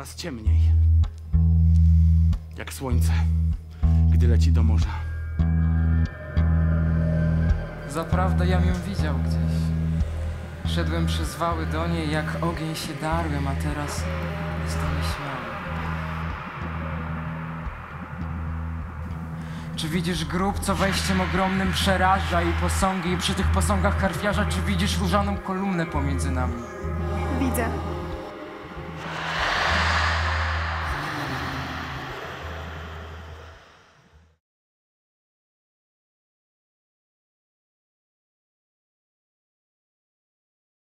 coraz ciemniej. Jak słońce, gdy leci do morza. Zaprawdę jam ją widział gdzieś. Szedłem przez wały do niej, jak ogień się darłem, a teraz jestem nieśmiały. Czy widzisz grób, co wejściem ogromnym przeraża i posągi, i przy tych posągach karfiarza? Czy widzisz różaną kolumnę pomiędzy nami? Widzę.